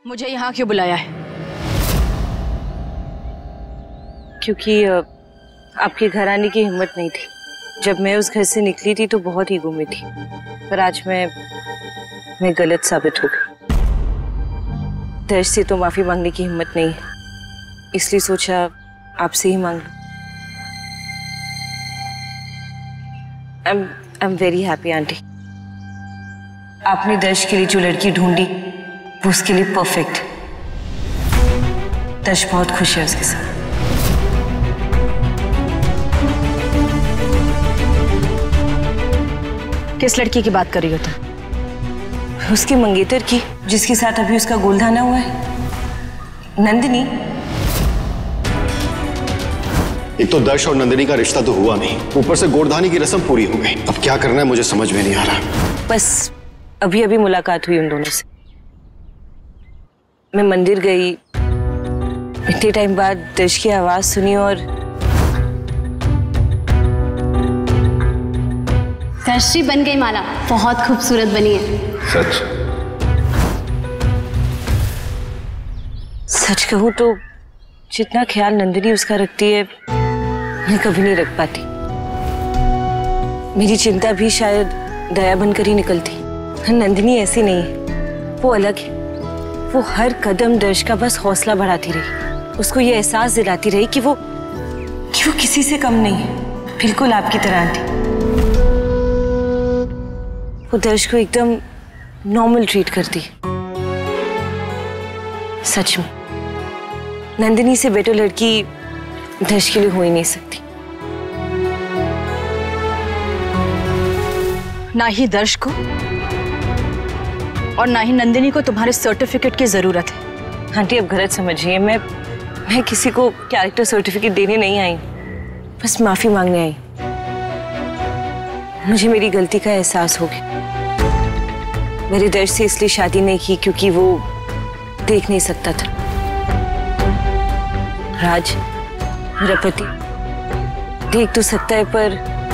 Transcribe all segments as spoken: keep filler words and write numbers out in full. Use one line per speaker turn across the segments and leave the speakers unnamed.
मुझे यहाँ क्यों बुलाया है?
क्योंकि आपके घर आने की हिम्मत नहीं थी। जब मैं उस घर से निकली थी तो बहुत ईगो में थी, पर आज मैं मैं गलत साबित हो गई। दर्श से तो माफी मांगने की हिम्मत नहीं है, इसलिए सोचा आपसे ही मांग लूं। I'm I'm very happy aunty. आपने दर्श के लिए जो लड़की ढूंढी वो उसके लिए परफेक्ट। दर्श बहुत खुश है उसके साथ।
किस लड़की की बात कर रही हो तुम?
उसकी मंगेतर की, जिसके साथ अभी उसका गोलधाना हुआ है, नंदिनी।
एक तो दर्श और नंदिनी का रिश्ता तो हुआ नहीं, ऊपर से गोरधानी की रस्म पूरी हो गई। अब क्या करना है मुझे समझ में नहीं आ रहा।
बस अभी अभी मुलाकात हुई उन दोनों से। मैं मंदिर गई, इतने टाइम बाद दर्श की आवाज सुनी और
दर्शी बन गई माला, बहुत खूबसूरत बनी है।
सच
सच कहूं तो जितना ख्याल नंदिनी उसका रखती है मैं कभी नहीं रख पाती। मेरी चिंता भी शायद दया बनकर ही निकलती। नंदिनी ऐसी नहीं है, वो अलग है। वो हर कदम दर्श का बस हौसला बढ़ाती रही, उसको ये एहसास दिलाती रही कि वो कि वो किसी से कम नहीं है, बिल्कुल आपकी तरह आंटी। वो दर्श को एकदम नॉर्मल ट्रीट करती है। सच में नंदिनी से बेटर लड़की दर्श के लिए हो ही नहीं सकती।
ना ही दर्श को और ना ही नंदिनी को तुम्हारे सर्टिफिकेट की जरूरत है।
आंटी अब गलत समझिए, मैं मैं किसी को कैरेक्टर सर्टिफिकेट देने नहीं आई, बस माफी मांगने आई। मुझे मेरी गलती का एहसास हो गया। मेरे दर्श से इसलिए शादी नहीं की क्योंकि वो देख नहीं सकता था। राज मेरा पति देख तो सकता है, पर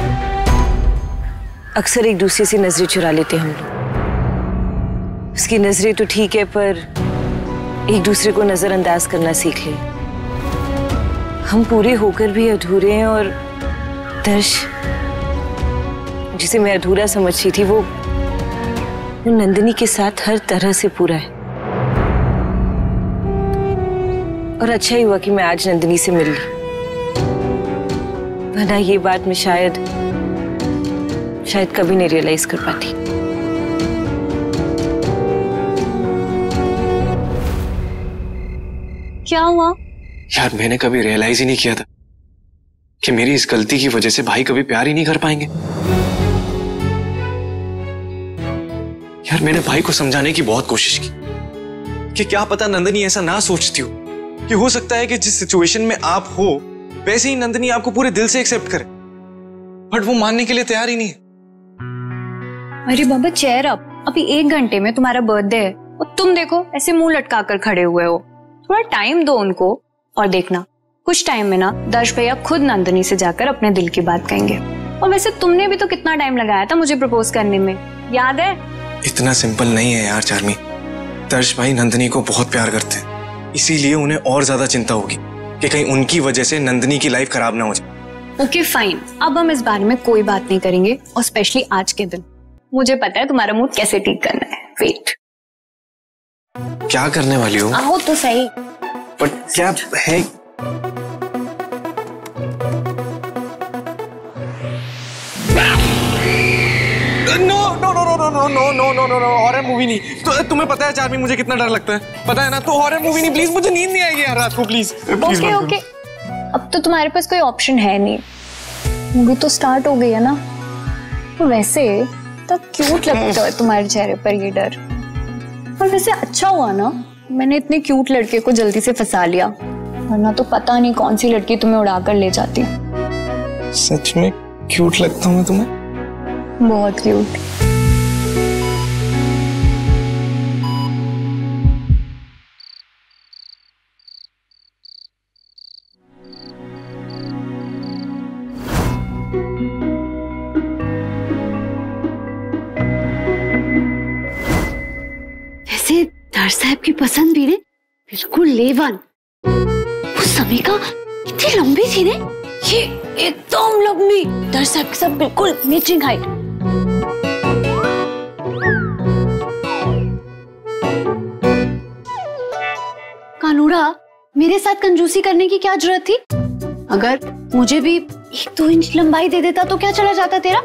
अक्सर एक दूसरे से नजरें चुरा लेते हम लोग। उसकी नजरें तो ठीक है, पर एक दूसरे को नजरअंदाज करना सीख ले। हम पूरे होकर भी अधूरे हैं और दर्श जिसे मैं अधूरा समझती थी वो वो नंदिनी के साथ हर तरह से पूरा है। और अच्छा ही हुआ कि मैं आज नंदिनी से मिल ली, वरना ये बात मैं शायद शायद कभी नहीं रियलाइज कर पाती।
क्या हुआ?
यार मैंने कभी रियलाइज ही नहीं किया था कि मेरी इस गलती की वजह से भाई कभी प्यार ही नहीं कर पाएंगे। यार मैंने भाई को समझाने की बहुत कोशिश की कि क्या पता नंदिनी ऐसा ना सोचती हो, कि हो सकता है कि जिस सिचुएशन में आप हो वैसे ही नंदिनी आपको पूरे दिल से एक्सेप्ट करे, बट वो मानने के लिए तैयार ही नहीं है।
अरे बाबा चेयर अप, अभी एक घंटे में तुम्हारा बर्थडे है और तुम देखो ऐसे मुंह लटका कर खड़े हुए हो। थोड़ा टाइम दो उनको, और देखना कुछ टाइम में ना दर्श भैया खुद नंदिनी से जाकर अपने दिल की बात कहेंगे। और वैसे तुमने भी तो कितना टाइम लगाया था मुझे प्रपोज करने में, याद है?
इतना सिंपल नहीं है यार चार्मी। दर्श भाई नंदिनी को बहुत प्यार करते हैं, इसीलिए उन्हें और ज्यादा चिंता होगी कि कहीं उनकी वजह से नंदिनी की लाइफ खराब ना हो जाए।
ओके फाइन, अब हम इस बारे में कोई बात नहीं करेंगे, और स्पेशली आज के दिन। मुझे पता है तुम्हारा मूड कैसे ठीक करना है। वेट,
क्या करने वाली हो?
आओ तो सही।
पर क्या है? No no no no no no no no no no no horror movie नहीं। तो तुम्हें पता है चार्मी मुझे कितना डर लगता है, पता है ना? तो हॉरर मूवी नहीं प्लीज, मुझे नींद नहीं आएगी यार रात को, प्लीज।
ओके ओके, अब तो तुम्हारे पास कोई ऑप्शन है नहीं, मूवी तो स्टार्ट हो गई है ना। तो वैसे तो क्यूट लगता है तुम्हारे चेहरे पर ये डर। और वैसे अच्छा हुआ ना मैंने इतने क्यूट लड़के को जल्दी से फंसा लिया, वरना तो पता नहीं कौन सी लड़की तुम्हें उड़ा कर ले जाती।
सच में क्यूट लगता हूँ मैं तुम्हें?
बहुत क्यूट।
वैसे दर्श साहब आपकी पसंद भी ने बिल्कुल लेवन। उस समय का इतनी लंबी थी ने,
ये एकदम लंबी, दर्श साहब के साथ बिल्कुल मैचिंग हाइट।
कानूरा, मेरे साथ कंजूसी करने की क्या जरूरत थी? अगर मुझे भी एक दो इंच लंबाई दे देता तो क्या चला जाता तेरा?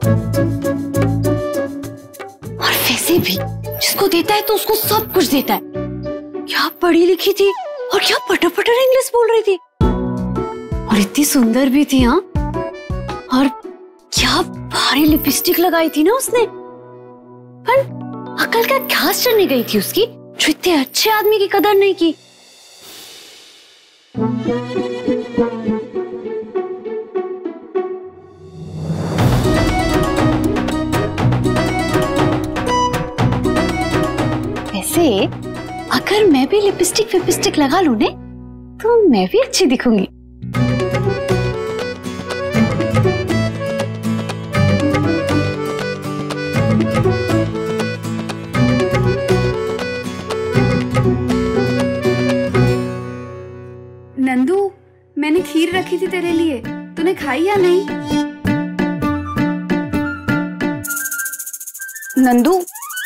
और वैसे भी जिसको देता है तो उसको सब कुछ देता है। क्या पढ़ी लिखी थी और क्या पटर पटर इंग्लिश बोल रही थी, और इतनी सुंदर भी थी। हाँ, और क्या भारी लिपस्टिक लगाई थी ना उसने। पर अकल का घास चढ़ने गई थी उसकी, जो इतने अच्छे आदमी की कदर नहीं की। वैसे अगर मैं भी लिपस्टिक विपस्टिक लगा लूं ने, तो मैं भी अच्छी दिखूंगी।
नंदू, मैंने खीर रखी थी तेरे लिए, तूने खाई या नहीं?
नंदू,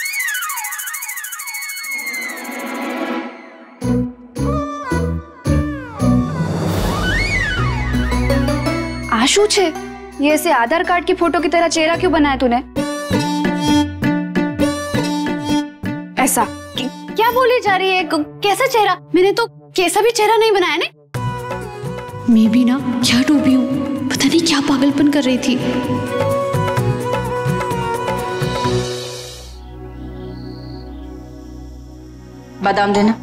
आशू छे, ये ऐसे आधार कार्ड की फोटो की तरह चेहरा क्यों बनाया तूने? ऐसा
क्या बोली जा रही है? कैसा चेहरा? मैंने तो कैसा भी चेहरा नहीं बनाया ने। मैं भी ना क्या डूबी हूँ, पता नहीं क्या पागलपन कर रही थी।
बादाम देना।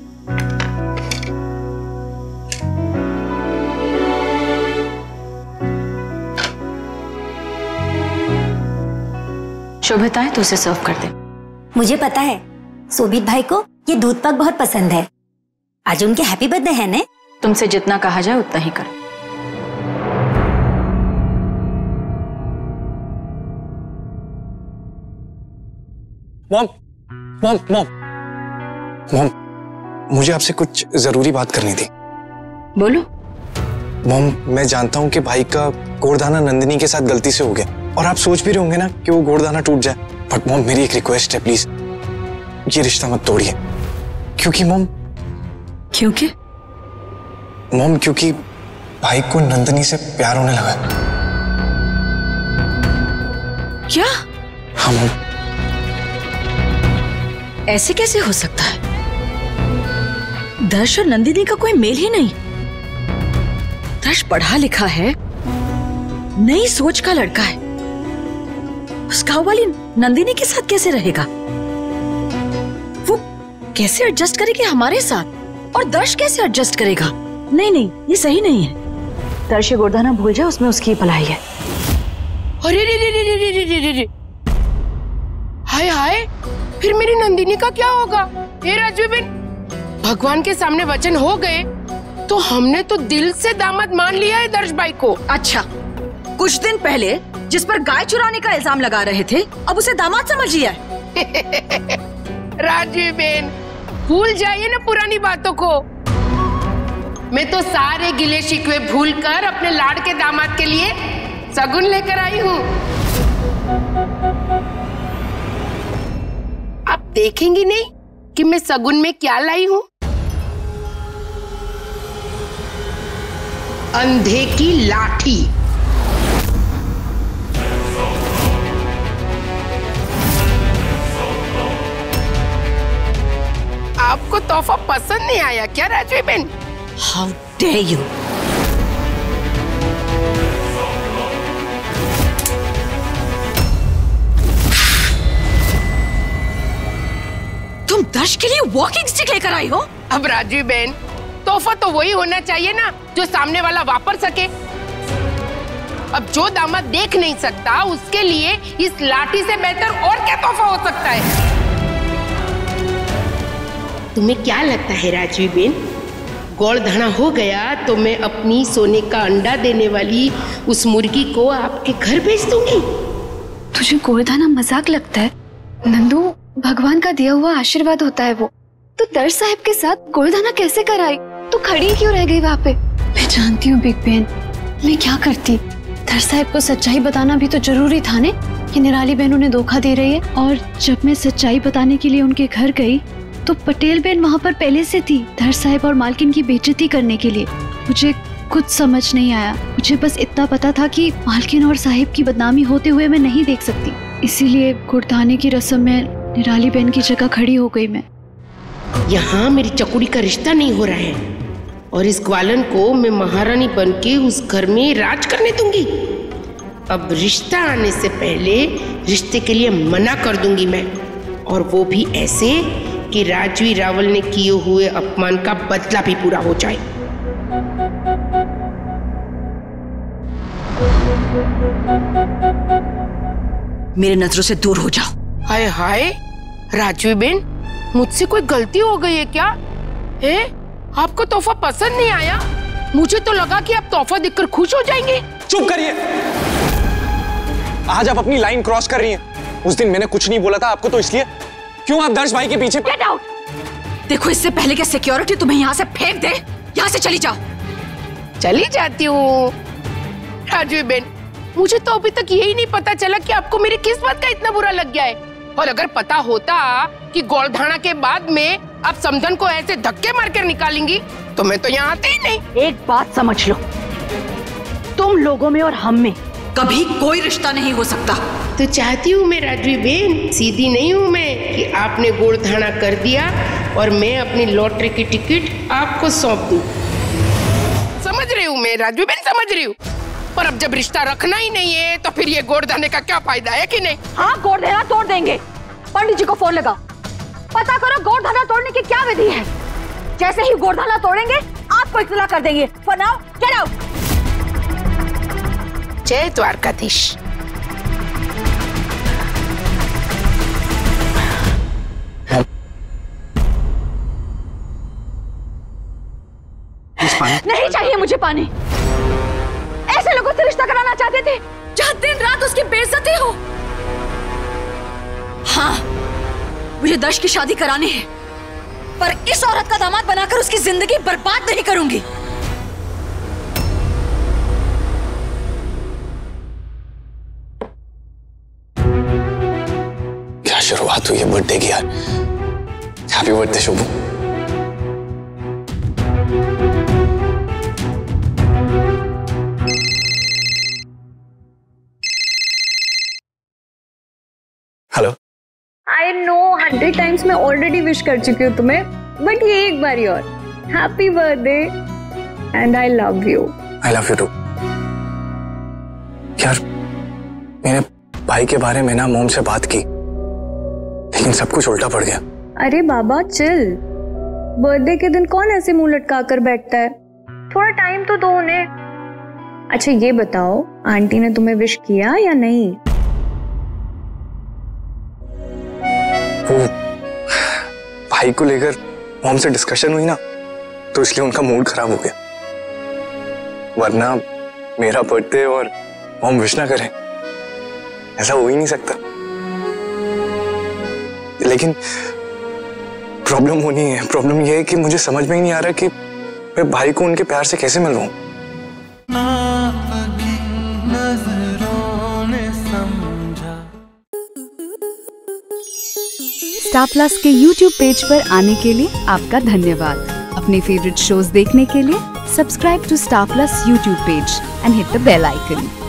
शोभिता है तो उसे सर्व कर दे।
मुझे पता है शोभित भाई को ये दूध पाक बहुत पसंद है। आज उनके हैप्पी बर्थडे है ने।
तुमसे जितना कहा जाए उतना ही कर।
मॉम, मॉम, मॉम, मॉम, मुझे आपसे कुछ जरूरी बात करनी थी।
बोलो।
मॉम, मैं जानता हूँ कि भाई का गोरदाना नंदिनी के साथ गलती से हो गया, और आप सोच भी रहे होंगे ना कि वो गोरदाना टूट जाए। बट मॉम, मेरी एक रिक्वेस्ट है, प्लीज ये रिश्ता मत तोड़िए। क्योंकि मॉम
क्योंकि
मॉम क्योंकि भाई को नंदिनी से प्यार होने लगा।
क्या?
हाँ मॉम।
ऐसे कैसे हो सकता है? दर्श और नंदिनी का कोई मेल ही नहीं। दर्श पढ़ा लिखा है, नई सोच का लड़का है। उस गांव वाली नंदिनी के साथ कैसे रहेगा? वो कैसे एडजस्ट करेगी हमारे साथ? और दर्श कैसे एडजस्ट करेगा? नहीं नहीं, ये सही नहीं है। दर्श गोरदाना भूल जाए, उसमें उसकी भलाई है।
अरे रे रे रे रे रे रे रे रे, हाय हाय, फिर मेरी नंदिनी का क्या होगा? हे राजू बेन, भगवान के सामने वचन हो गए तो हमने तो दिल से दामाद मान लिया है दर्श भाई को।
अच्छा, कुछ दिन पहले जिस पर गाय चुराने का इल्जाम लगा रहे थे, अब उसे दामाद समझ लिया है।
राजू बेन, भूल जाइए ना पुरानी बातों को। मैं तो सारे गिले शिकवे भूल कर अपने लाड़ के दामाद के लिए सगुन लेकर आई हूँ। आप देखेंगी नहीं कि मैं सगुन में क्या लाई हूँ? अंधे की लाठी। आपको तोहफा पसंद नहीं आया क्या Rajvi ben?
How dare you? तुम दर्श के लिए वॉकिंग स्टिक लेकर आई हो?
अब राजवी बेन, तोहफा तो वही होना चाहिए ना जो सामने वाला वापर सके। अब जो दामाद देख नहीं सकता, उसके लिए इस लाठी से बेहतर और क्या तोहफा हो सकता है? तुम्हें क्या लगता है राजवी बेन, गोरदाना हो गया तो मैं अपनी सोने का अंडा देने वाली उस मुर्गी को आपके घर भेज दूंगी?
तुझे गोरदाना मजाक लगता है? नंदू, भगवान का दिया हुआ आशीर्वाद होता है वो।
तो दर्श साहब के साथ गोल्डधाना कैसे कराई? तो खड़ी क्यों रह गई वहाँ पे? मैं जानती हूँ बिग बहन, मैं क्या करती। दर्श साहब को सच्चाई बताना भी तो जरूरी था ने कि निराली बहन उन्हें धोखा दे रही है। और जब मैं सच्चाई बताने के लिए उनके घर गई तो पटेल बहन वहाँ पर पहले से थी, दर्श साहब और मालकिन की बेइज्जती करने के लिए। मुझे कुछ समझ नहीं आया। मुझे बस इतना पता था कि मालकिन और साहिब की बदनामी होते हुए मैं नहीं देख सकती, इसीलिए गुड़धाने की रस्म में निराली बहन की जगह खड़ी हो गई। मैं
यहाँ मेरी चकुड़ी का रिश्ता नहीं हो रहा है और इस ग्वालन को मैं महारानी बनके उस घर में राज करने दूंगी। अब रिश्ता आने से पहले रिश्ते के लिए मना कर दूंगी मैं, और वो भी ऐसे कि राजवी रावल ने किए हुए अपमान का बदला भी पूरा हो जाए।
मेरे नजरों से दूर हो जाओ।
हाय हाय राजवी बेन, मुझसे कोई गलती हो गई है क्या? है आपको तोहफा पसंद नहीं आया? मुझे तो लगा कि आप तोहफा देखकर खुश हो जाएंगे।
चुप करिए। आज आप अपनी लाइन क्रॉस कर रही हैं। उस दिन मैंने कुछ नहीं बोला था आपको, तो इसलिए क्यों आप दर्श भाई के पीछे?
Get out. देखो, इससे पहले कि सिक्योरिटी तुम्हें यहाँ से फेंक दे, यहाँ से चली जाओ।
चली जाती हूँ राजवी बेन। मुझे तो अभी तक यही नहीं पता चला कि आपको मेरी किस बात का इतना बुरा लग गया है। और अगर पता होता कि गोल्डधाना के बाद में आप समधन को ऐसे धक्के मारकर निकालेंगी तो मैं तो यहाँ आते ही नहीं।
एक बात समझ लो, तुम लोगों में और हम में कभी कोई रिश्ता नहीं हो सकता।
तो चाहती हूँ मैं राजवी बेन, सीधी नहीं हूँ मैं कि आपने गोल्डधाना कर दिया और मैं अपनी लॉटरी की टिकट आपको सौंप दूँ। समझ रही हूँ मैं राजवी बेन, समझ रही हूँ। पर अब जब रिश्ता रखना ही नहीं है तो फिर ये गोल्डधाने का क्या फायदा है कि नहीं?
हाँ, गोल्डधाना तोड़ देंगे। पंडित जी को फोन लगा, पता करो गोल्डधाना तोड़ने की क्या विधि है। जैसे ही गोल्डधाना तोड़ेंगे आपको इत्तला कर देंगे। For now get out.
जय द्वारकाधीश।
नहीं चाहिए मुझे पानी। ऐसे लोगों से रिश्ता कराना चाहते थे जहां दिन रात उसकी बेइज्जती हो। हाँ, मुझे दर्श की शादी करानी है, पर इस औरत का दामाद बनाकर उसकी जिंदगी बर्बाद नहीं करूंगी।
क्या शुरुआत हुई है बर्थडे की यार। Happy birthday Shubhu. Hello.
I know hundred times मैं ऑलरेडी विश कर चुकी हूँ तुम्हें, बट ये एक बार और happy birthday and I love you.
I love you too. यार, मेरे भाई के बारे में ना मोम से बात की, लेकिन सब कुछ उल्टा पड़ गया।
अरे बाबा चिल, बर्थडे के दिन कौन ऐसे मुंह लटका कर बैठता है? थोड़ा टाइम तो दो उन्हें। अच्छा ये बताओ, आंटी ने तुम्हें विश किया या नहीं?
वो भाई को लेकर मोम से डिस्कशन हुई ना, तो इसलिए उनका मूड खराब हो गया। वरना मेरा बर्थडे और मोम विश ना करें, ऐसा हो ही नहीं सकता। लेकिन प्रॉब्लम होनी है। प्रॉब्लम यह है कि मुझे समझ में ही नहीं आ रहा कि मैं भाई को उनके प्यार से कैसे मिलवाऊं।
स्टार प्लस के यूट्यूब पेज पर आने के लिए आपका धन्यवाद। अपने फेवरेट शोज देखने के लिए subscribe to Star Plus YouTube page and hit the bell icon.